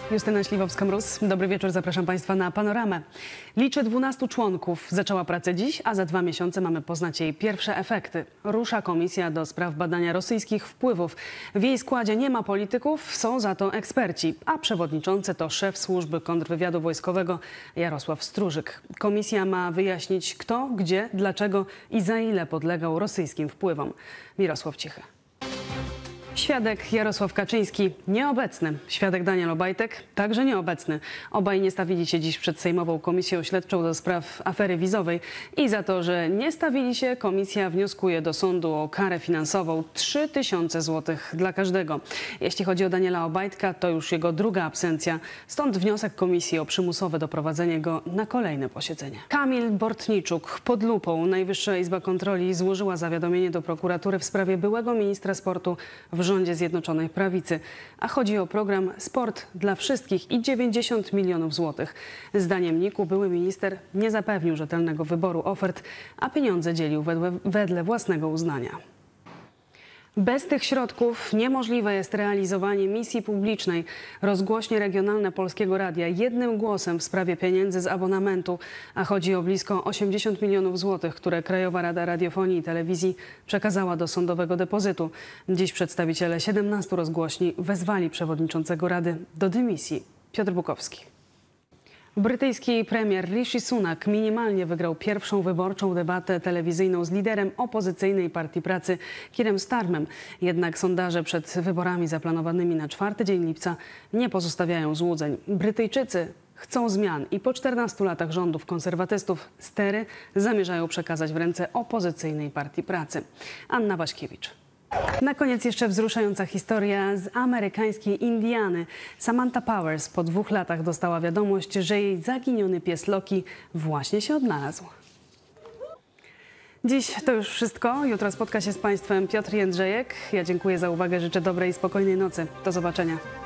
Justyna Śliwowska-Mróz. Dobry wieczór, zapraszam Państwa na Panoramę. Liczy 12 członków. Zaczęła pracę dziś, a za 2 miesiące mamy poznać jej pierwsze efekty. Rusza Komisja do spraw badania rosyjskich wpływów. W jej składzie nie ma polityków, są za to eksperci, a przewodniczący to szef służby kontrwywiadu wojskowego Jarosław Strużyk. Komisja ma wyjaśnić, kto, gdzie, dlaczego i za ile podlegał rosyjskim wpływom. Mirosław Cichy. Świadek Jarosław Kaczyński nieobecny. Świadek Daniel Obajtek także nieobecny. Obaj nie stawili się dziś przed Sejmową Komisją Śledczą do spraw afery wizowej i za to, że nie stawili się, komisja wnioskuje do sądu o karę finansową 3000 zł dla każdego. Jeśli chodzi o Daniela Obajtka, to już jego druga absencja. Stąd wniosek komisji o przymusowe doprowadzenie go na kolejne posiedzenie. Kamil Bortniczuk pod lupą. Najwyższa Izba Kontroli złożyła zawiadomienie do prokuratury w sprawie byłego ministra sportu w rządzie Zjednoczonej Prawicy. A chodzi o program Sport dla Wszystkich i 90 milionów złotych. Zdaniem NIK-u były minister nie zapewnił rzetelnego wyboru ofert, a pieniądze dzielił wedle własnego uznania. Bez tych środków niemożliwe jest realizowanie misji publicznej. Rozgłośnie regionalne Polskiego Radia jednym głosem w sprawie pieniędzy z abonamentu, a chodzi o blisko 80 milionów złotych, które Krajowa Rada Radiofonii i Telewizji przekazała do sądowego depozytu. Dziś przedstawiciele 17 rozgłośni wezwali przewodniczącego Rady do dymisji. Piotr Bukowski. Brytyjski premier Rishi Sunak minimalnie wygrał pierwszą wyborczą debatę telewizyjną z liderem opozycyjnej Partii Pracy Keirem Starmerem. Jednak sondaże przed wyborami zaplanowanymi na 4 dzień lipca nie pozostawiają złudzeń. Brytyjczycy chcą zmian i po 14 latach rządów konserwatystów stery zamierzają przekazać w ręce opozycyjnej Partii Pracy. Anna Waśkiewicz. Na koniec jeszcze wzruszająca historia z amerykańskiej Indiany. Samantha Powers po 2 latach dostała wiadomość, że jej zaginiony pies Loki właśnie się odnalazł. Dziś to już wszystko. Jutro spotka się z Państwem Piotr Jędrzejek. Ja dziękuję za uwagę, życzę dobrej i spokojnej nocy. Do zobaczenia.